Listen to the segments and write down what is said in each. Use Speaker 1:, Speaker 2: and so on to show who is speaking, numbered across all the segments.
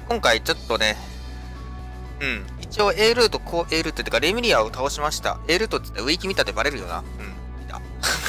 Speaker 1: 今回ちょっとね、一応 A ルート、こう A ルートってか、レミリアを倒しました。A ルートって言ったらウィキ見たってバレるよな。見た。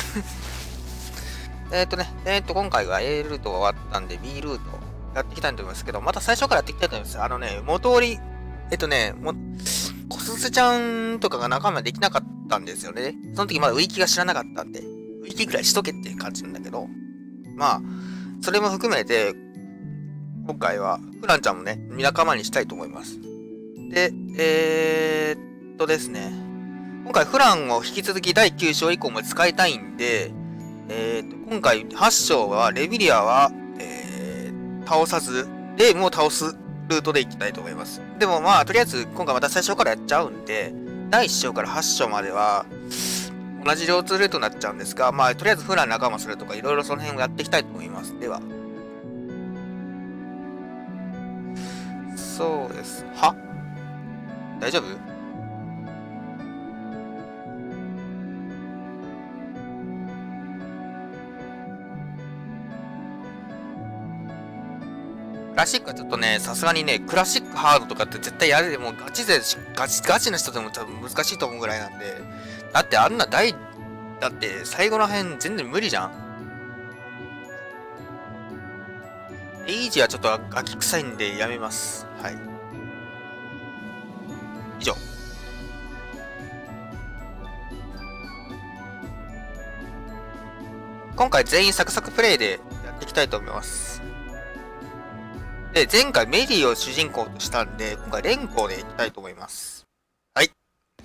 Speaker 1: 今回は A ルートが終わったんで、B ルートやっていきたいと思いますけど、また最初からやっていきたいと思います。元折り、コススちゃんとかが仲間できなかったんですよね。その時まだウィキが知らなかったんで、ウィキぐらいしとけっていう感じなんだけど、まあ、それも含めて、今回は、フランちゃんもね、仲間にしたいと思います。で、ですね。今回フランを引き続き第9章以降も使いたいんで、今回8章は、レミリアは、倒さず、レイムを倒すルートで行きたいと思います。でもまあ、とりあえず今回また最初からやっちゃうんで、第1章から8章までは、同じ両通ルートになっちゃうんですが、まあ、とりあえずフラン仲間するとか、いろいろその辺をやっていきたいと思います。では。そうです。大丈夫？クラシックはちょっとね、さすがにね、クラシックハードとかって絶対やれでもガチな人でも多分難しいと思うぐらいなんで、だってあんなだって最後の辺全然無理じゃん。イージーはちょっとガキ臭いんでやめます。はい。以上。今回全員サクサクプレイでやっていきたいと思います。で、前回メリーを主人公としたんで、今回レンコでいきたいと思います。はい。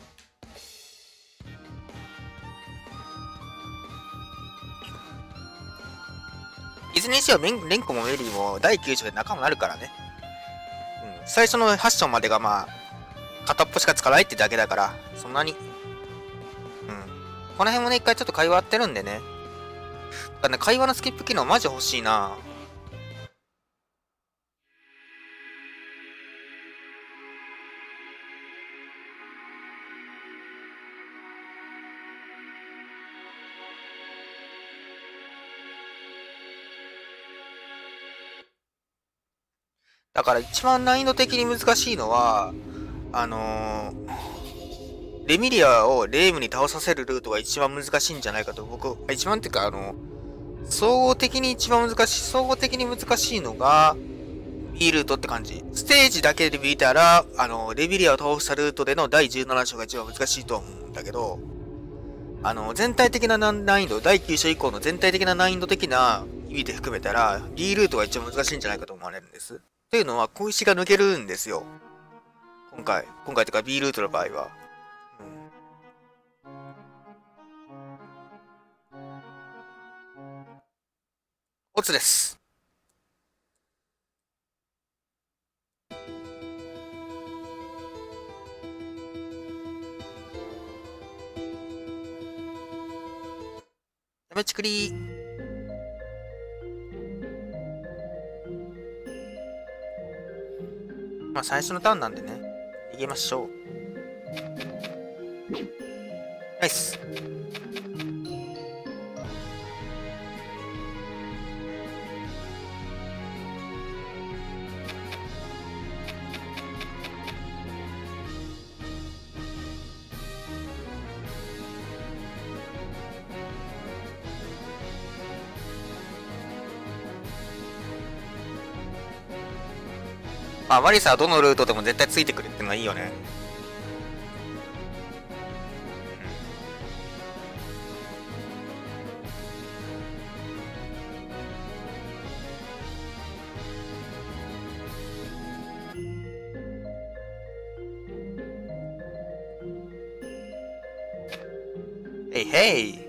Speaker 1: いずれにしろレンコもメリーも第9章で仲間になるからね。最初の8章までがまあ、片っぽしか使わないってだけだから、そんなに。この辺もね、一回ちょっと会話やってるんでね。だからね、会話のスキップ機能マジ欲しいな。だから一番難易度的に難しいのは、レミリアをレイムに倒させるルートが一番難しいんじゃないかと一番っていうか総合的に難しいのが、B ルートって感じ。ステージだけで見たら、レミリアを倒したルートでの第17章が一番難しいと思うんだけど、全体的な難易度、第9章以降の全体的な難易度的な意味で含めたら、B ルートが一番難しいんじゃないかと思われるんです。というのは、小石が抜けるんですよ。今回というか B ルートの場合は。オツです。やめちくりー。まあ最初のターンなんでね、逃げましょう。ナイス。まあ、マリサはどのルートでも絶対ついてくるってのはいいよね。へいへい。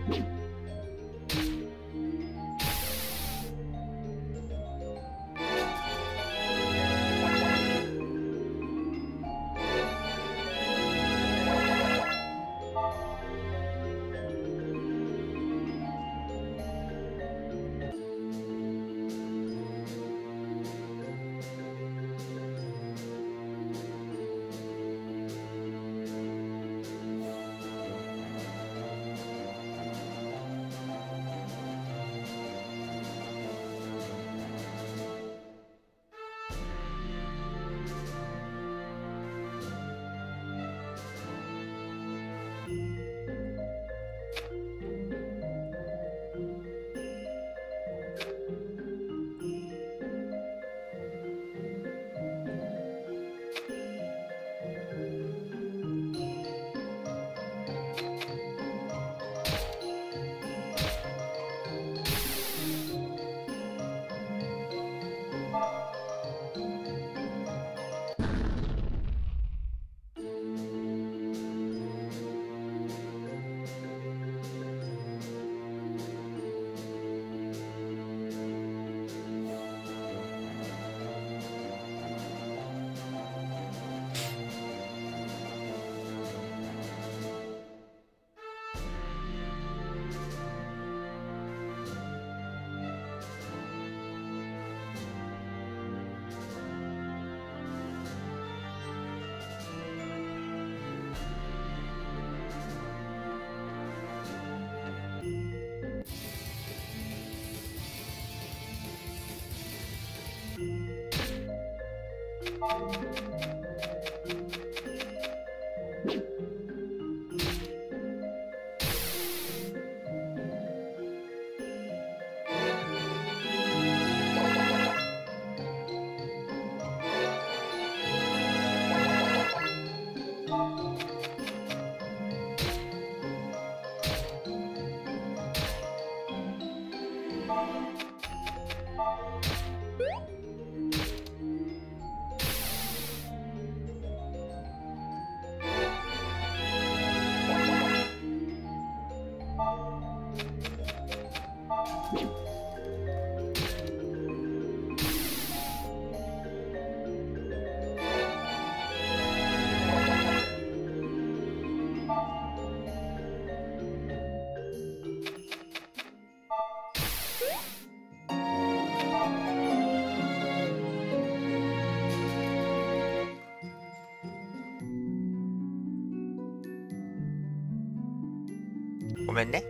Speaker 1: ごめんね。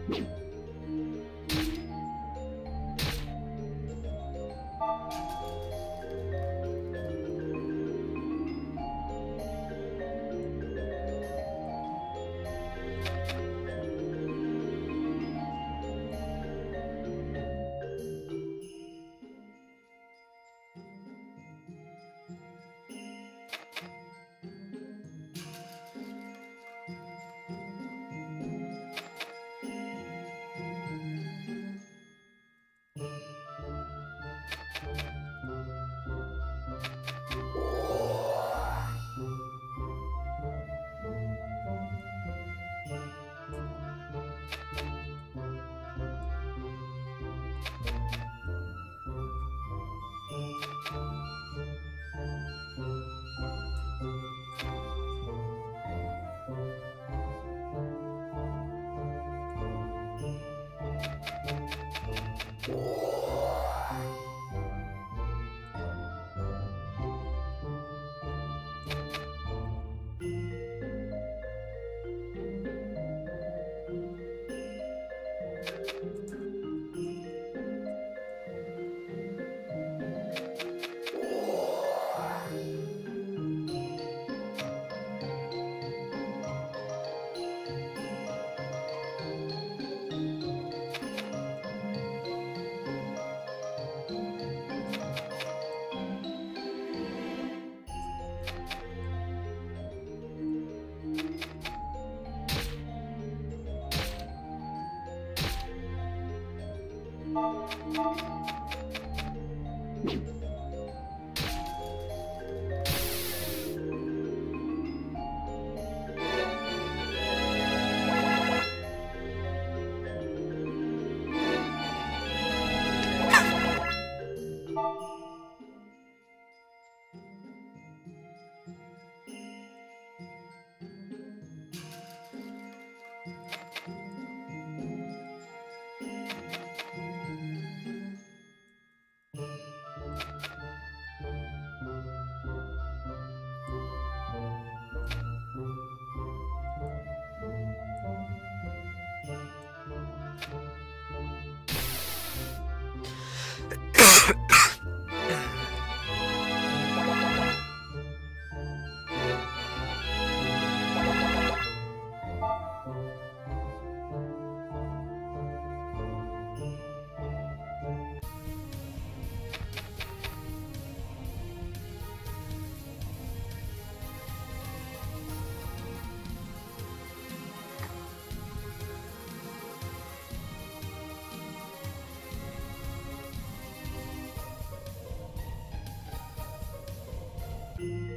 Speaker 2: うん。